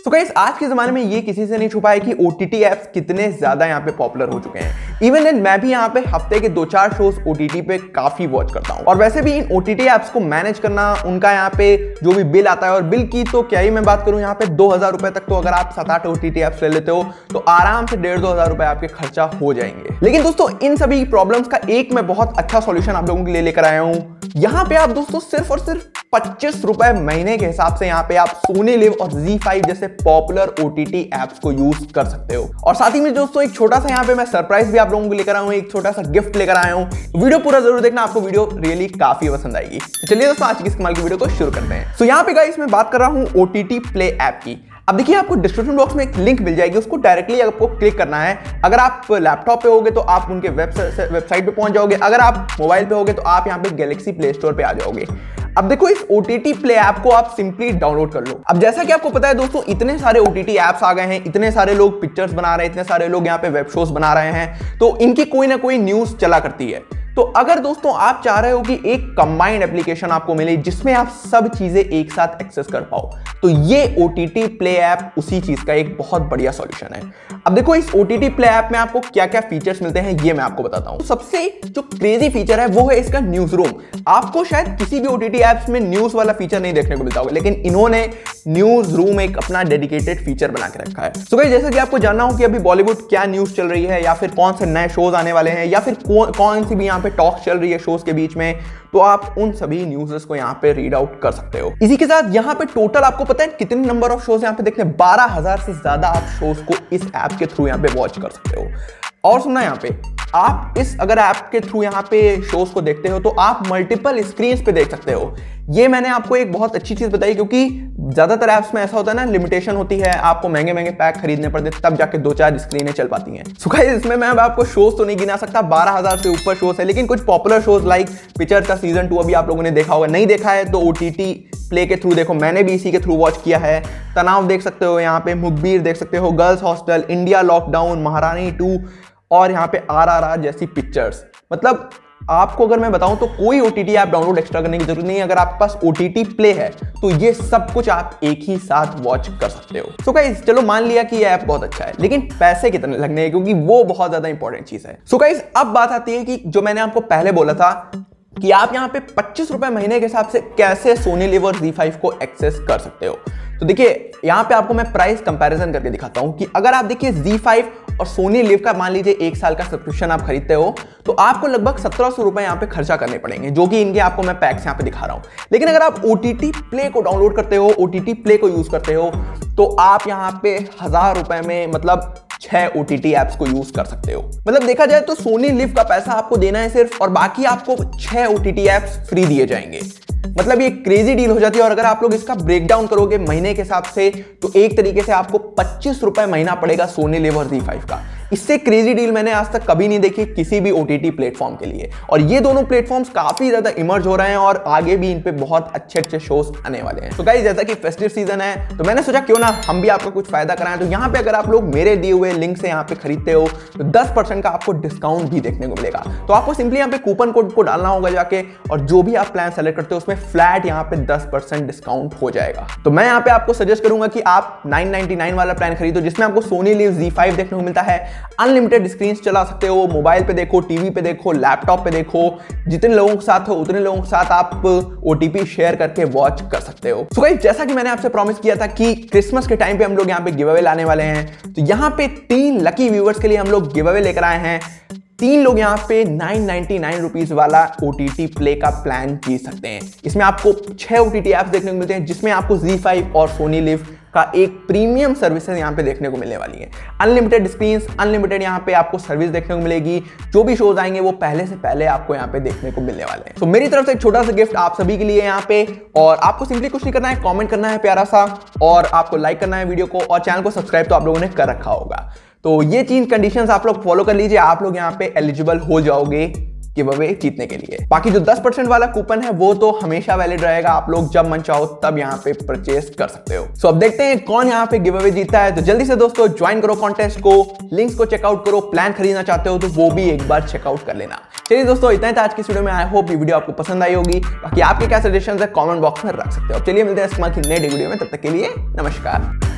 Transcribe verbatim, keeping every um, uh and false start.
So guys आज के जमाने में ये किसी से नहीं छुपा है कि ओटीटी एप्स कितने ज्यादा यहाँ पे पॉपुलर हो चुके हैं। इवन देन मैं भी यहाँ पे हफ्ते के दो चार शोज ओटीटी पे काफी वॉच करता हूँ। और वैसे भी इन ओटीटी एप्स को मैनेज करना, उनका यहाँ पे जो भी बिल आता है, और बिल की तो क्या ही मैं बात करूँ, यहाँ पे दो हजार रुपए तक तो अगर आप सात आठ ओटीटी एप्स ले लेते हो तो आराम से डेढ़ दो हजार रुपए आपके खर्चा हो जाएंगे। लेकिन दोस्तों इन सभी प्रॉब्लम्स का एक मैं बहुत अच्छा सॉल्यूशन आप लोगों के लिए लेकर आया हूँ। यहाँ पे आप दोस्तों सिर्फ और सिर्फ पच्चीस रुपए महीने के हिसाब से यहाँ पे आप सोनी लिव और ज़ी फाइव जैसे पॉपुलर ओटीटी एप्स को यूज कर सकते हो। और साथ ही में दोस्तों एक छोटा सा यहाँ पे मैं सरप्राइज भी आप लोगों को लेकर आया हूँ, एक छोटा सा गिफ्ट लेकर आया हूँ। वीडियो पूरा जरूर देखना, आपको वीडियो रियली काफी पसंद आएगी। तो चलिए दोस्तों आज की इस कमाल की वीडियो को शुरू करते हैं। तो यहाँ पे गाइस मैं बात कर रहा हूँ ओटीटी प्ले ऐप की। अब देखिए आपको डिस्क्रिप्शन बॉक्स में एक लिंक मिल जाएगी, उसको डायरेक्टली आपको क्लिक करना है। अगर आप लैपटॉप पे होगे तो आप उनके वेबसाइट पे पहुंच जाओगे, अगर आप मोबाइल पे होगे तो आप यहाँ पे गैलेक्सी प्ले स्टोर पे आ जाओगे। अब देखो इस ओटीटी प्ले ऐप को आप सिंपली डाउनलोड कर लो। अब जैसा कि आपको पता है दोस्तों, इतने सारे ओटीटी ऐप्स आ गए हैं, इतने सारे लोग पिक्चर्स बना रहे हैं, इतने सारे लोग यहाँ पे वेब शोज बना रहे हैं, तो इनकी कोई ना कोई न्यूज चला करती है। तो अगर दोस्तों आप चाह रहे हो कि एक कंबाइंड एप्लीकेशन आपको मिले जिसमें आप सब चीजें एक साथ एक्सेस कर पाओ, तो ये ओटीटी प्ले ऐप उसी चीज का एक बहुत बढ़िया सॉल्यूशन है। अब देखो इस ओटीटी प्ले ऐप में आपको क्या क्या फीचर्स मिलते हैं ये मैं आपको बताता हूं। सबसे जो क्रेजी फीचर है वो है इसका न्यूज रूम। आपको शायद किसी भी ओटीटी ऐप्स में न्यूज वाला फीचर नहीं देखने को मिलता होगा, लेकिन इन्होंने न्यूज रूम एक अपना डेडिकेटेड फीचर बना के रखा है। सो गाइस जैसा कि आपको जानना हो कि अभी बॉलीवुड क्या न्यूज चल रही है, या फिर कौन से नए शोज आने वाले हैं, या फिर कौन कौन सी भी यहाँ पे टॉक चल रही है शोज के बीच में, तो आप उन सभी न्यूज़ को यहाँ पे रीड आउट कर सकते हो। इसी के साथ यहाँ पे टोटल आपको पता है कितने नंबर ऑफ शोज यहाँ पे देखते हैं, बारह हजार से ज्यादा आप शोज को इस ऐप के थ्रू यहाँ पे वॉच कर सकते हो। और सुनना यहाँ पे आप इस अगर ऐप के थ्रू यहाँ पे शोज को देखते हो तो आप मल्टीपल स्क्रीन्स पे देख सकते हो। ये मैंने आपको एक बहुत अच्छी चीज बताई, क्योंकि ज्यादातर ऐप्स में ऐसा होता है ना, लिमिटेशन होती है, आपको महंगे महंगे पैक खरीदने पड़ते हैं तब जाके दो चार स्क्रीनें चल पाती हैं। सो गाइस इसमें मैं आपको शोज तो नहीं गिना सकता, बारह हजार से ऊपर शोज है, लेकिन कुछ पॉपुलर शोज लाइक पिक्चर का सीजन टू अभी आप लोगों ने देखा होगा, नहीं देखा है तो ओटीटी प्ले के थ्रू देखो, मैंने भी इसी के थ्रू वॉच किया है। तनाव देख सकते हो, यहाँ पे मुखबिर देख सकते हो, girls hostel, India lockdown, Maharani two, और यहाँ पे आर आर आर जैसी पिक्चर्स। मतलब आपको अगर मैं बताऊं तो कोई ओटीटी ऐप डाउनलोड एक्स्ट्रा करने की जरूरत नहीं है। अगर आपके पास ओटीटी प्ले है तो ये सब कुछ आप एक ही साथ वॉच कर सकते हो। सो गाइस चलो मान लिया कि ये ऐप बहुत अच्छा है, लेकिन पैसे कितने लगने हैं, क्योंकि वो बहुत ज्यादा इंपॉर्टेंट चीज है। सो गाइस अब बात आती है कि जो मैंने आपको पहले बोला था कि आप यहाँ पे पच्चीस रुपए महीने के हिसाब से कैसे सोनी लिव और ज़ी फाइव को एक्सेस कर सकते हो। तो देखिए यहाँ पे आपको मैं प्राइस कंपैरिजन करके दिखाता हूँ कि अगर आप देखिए ज़ी फाइव और सोनी लिव का मान लीजिए एक साल का सब्सक्रिप्शन आप खरीदते हो तो आपको लगभग सत्रह सौ रुपए यहाँ पे खर्चा करने पड़ेंगे, जो कि इनके आपको मैं पैक्स यहाँ पे दिखा रहा हूँ। लेकिन अगर आप ओटीटी प्ले को डाउनलोड करते हो, ओटीटी प्ले को यूज करते हो, तो आप यहाँ पे हजार रुपए में मतलब छह ओटीटी एप्स को यूज कर सकते हो। मतलब देखा जाए तो सोनी लिव का पैसा आपको देना है सिर्फ, और बाकी आपको छह ओटीटी एप्स फ्री दिए जाएंगे। मतलब ये क्रेजी डील हो जाती है। और अगर आप लोग इसका ब्रेकडाउन करोगे महीने के हिसाब से तो एक तरीके से आपको पच्चीस रुपए महीना पड़ेगा सोनी लिव और ज़ी फाइव का। इससे क्रेजी डील मैंने आज तक कभी नहीं देखी किसी भी ओटीटी प्लेटफॉर्म के लिए। और ये दोनों प्लेटफॉर्म्स काफी ज्यादा इमर्ज हो रहे हैं और आगे भी इन पे बहुत अच्छे अच्छे शोज आने वाले हैं। तो गाइस जैसा कि फेस्टिव सीजन है तो मैंने सोचा क्यों ना हम भी आपको कुछ फायदा कराएं। तो यहाँ पे अगर आप लोग मेरे दिए हुए लिंक से यहाँ पे खरीदते हो तो दस परसेंट का आपको डिस्काउंट भी देखने को मिलेगा। तो आपको सिंपली यहाँ पे कूपन कोड को डालना होगा जाके, और जो भी आप प्लान सेलेक्ट करते हो उसमें फ्लैट यहाँ पे दस परसेंट डिस्काउंट हो जाएगा। तो मैं यहाँ पे आपको सजेस्ट करूंगा कि आप नाइन नाइनटी नाइन वाला प्लान खरीदो, जिसमें आपको सोनी लिव ज़ी फाइव देखने को मिलता है, अनलिमिटेड स्क्रीन चला सकते हो, मोबाइल पे देखो, टीवी पे देखो, लैपटॉप पे देखो, जितने लोगों के साथ हो उतने लोगों के साथ आप ओटीपी शेयर करके वॉच कर सकते हो। सो गाइस जैसा कि मैंने आपसे प्रॉमिस किया था कि क्रिसमस के टाइम पे हम लोग यहाँ पे गिव अवे लाने वाले हैं, तो यहाँ पे तीन लकी व्यूअर्स के लिए हम लोग गिव अवे लेकर आए हैं। तीन लोग यहाँ पे नाइन नाइनटी नाइन रुपीस वाला ओटीटी प्ले का प्लान जीत सकते हैं। इसमें आपको छह ओटीटी ऐप्स देखने को मिलते हैं, जिसमें आपको ज़ी फाइव और सोनी लिव का एक प्रीमियम सर्विसेज यहाँ पे देखने को मिलने वाली है। अनलिमिटेड स्क्रीन्स, अनलिमिटेड यहाँ पे आपको सर्विस देखने को मिलेगी। जो भी शोज आएंगे वो पहले से पहले आपको यहाँ पे देखने को मिलने वाले हैं। तो मेरी तरफ से एक छोटा सा गिफ्ट आप सभी के लिए यहाँ पे, और आपको सिंपली कुछ नहीं करना है, कॉमेंट करना है प्यारा सा, और आपको लाइक करना है वीडियो को, और चैनल को सब्सक्राइब तो आप लोगों ने कर रखा होगा। तो ये चीज कंडीशंस आप लोग फॉलो कर लीजिए, आप लोग यहाँ पे एलिजिबल हो जाओगे गिव अवे जीतने के लिए। बाकी जो दस परसेंट वाला कूपन है वो तो हमेशा वैलिड रहेगा, आप लोग जब मन चाहो तब यहाँ पे परचेस कर सकते हो। सो अब देखते हैं कौन यहाँ पे गिव अवे जीतता है। तो जल्दी से दोस्तों ज्वाइन करो कॉन्टेस्ट को, लिंक्स को चेकआउट करो, प्लान खरीदना चाहते हो तो वो भी एक बार चेकआउट कर लेना। चलिए दोस्तों इतना था आज की वीडियो में। आई होप ये वीडियो आपको पसंद आई होगी। बाकी आपके क्या सजेशंस है कमेंट बॉक्स में रख सकते हो। चलिए मिलते हैं इस की नई वीडियो में, तब तक के लिए नमस्कार।